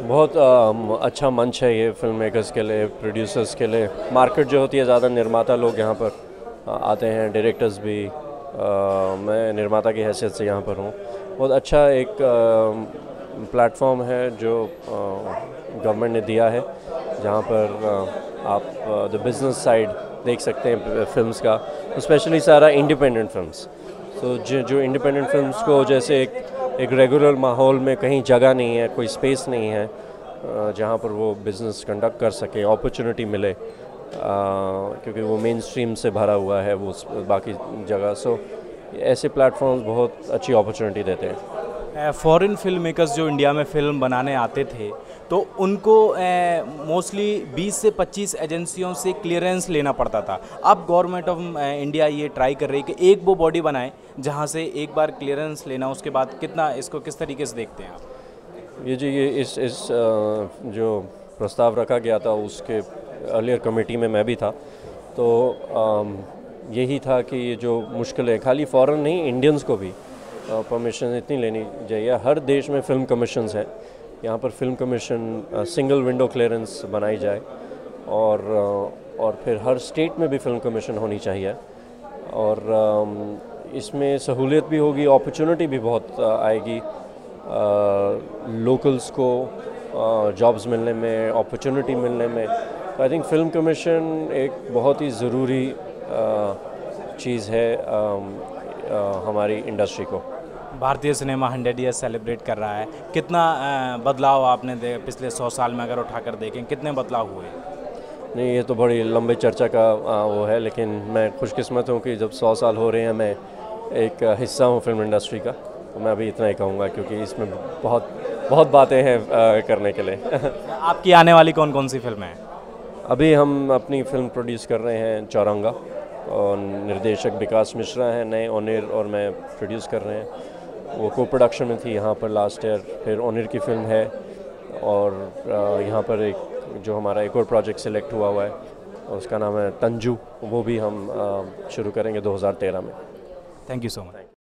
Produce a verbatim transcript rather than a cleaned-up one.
बहुत आ, अच्छा मंच है ये फिल्म मेकर्स के लिए, प्रोड्यूसर्स के लिए। मार्केट जो होती है ज़्यादा निर्माता लोग यहाँ पर आ, आते हैं, डायरेक्टर्स भी। आ, मैं निर्माता की हैसियत से यहाँ पर हूँ। बहुत अच्छा एक प्लेटफॉर्म है जो गवर्नमेंट ने दिया है, जहाँ पर आ, आप द बिज़नेस साइड देख सकते हैं फिल्म्स का, स्पेशली सारा इंडिपेंडेंट फिल्म्स। तो जो जो इंडिपेंडेंट फिल्म्स को जैसे एक एक रेगुलर माहौल में कहीं जगह नहीं है, कोई स्पेस नहीं है जहाँ पर वो बिज़नेस कंडक्ट कर सके, अपॉर्चुनिटी मिले, क्योंकि वो मेन स्ट्रीम से भरा हुआ है वो बाकी जगह। सो ऐसे प्लेटफॉर्म्स बहुत अच्छी अपॉर्चुनिटी देते हैं। फॉरेन फिल्म मेकर्स जो इंडिया में फ़िल्म बनाने आते थे तो उनको मोस्टली बीस से पच्चीस एजेंसियों से क्लियरेंस लेना पड़ता था। अब गवर्नमेंट ऑफ इंडिया ये ट्राई कर रही है कि एक वो बॉडी बनाए जहाँ से एक बार क्लियरेंस लेना, उसके बाद कितना, इसको किस तरीके से देखते हैं आप? ये जी ये इस इस जो प्रस्ताव रखा गया था उसके अर्लियर कमेटी में मैं भी था। तो यही था कि ये जो मुश्किलें खाली फॉरेन नहीं, इंडियंस को भी परमिशन इतनी लेनी चाहिए। हर देश में फ़िल्म कमीशंस हैं, यहाँ पर film commission single window clearance बनाई जाए, और और फिर हर स्टेट में भी फिल्म कमीशन होनी चाहिए। और इसमें सहूलियत भी होगी, अपॉर्चुनिटी भी बहुत आएगी लोकल्स को, जॉब्स मिलने में, अपॉर्चुनिटी मिलने में। तो आई थिंक फिल्म कमीशन एक बहुत ही ज़रूरी चीज़ है हमारी इंडस्ट्री को। भारतीय सिनेमा हंड्रेड ईयर्स सेलिब्रेट कर रहा है, कितना बदलाव आपने दे पिछले सौ साल में अगर उठाकर देखें, कितने बदलाव हुए? नहीं, ये तो बड़ी लंबी चर्चा का वो है, लेकिन मैं खुशकिस्मत हूँ कि जब सौ साल हो रहे हैं मैं एक हिस्सा हूँ फिल्म इंडस्ट्री का। तो मैं अभी इतना ही कहूँगा, क्योंकि इसमें बहुत बहुत बातें हैं करने के लिए। आपकी आने वाली कौन कौन सी फिल्में हैं? अभी हम अपनी फिल्म प्रोड्यूस कर रहे हैं चौरंगा, और निर्देशक विकास मिश्रा हैं नए, ओनिर और मैं प्रोड्यूस कर रहे हैं। वो को प्रोडक्शन में थी यहाँ पर लास्ट ईयर। फिर ओनिर की फिल्म है, और यहाँ पर एक जो हमारा एक और प्रोजेक्ट सिलेक्ट हुआ हुआ है, उसका नाम है तंजू। वो भी हम शुरू करेंगे दो हज़ार तेरह में। Thank you so much.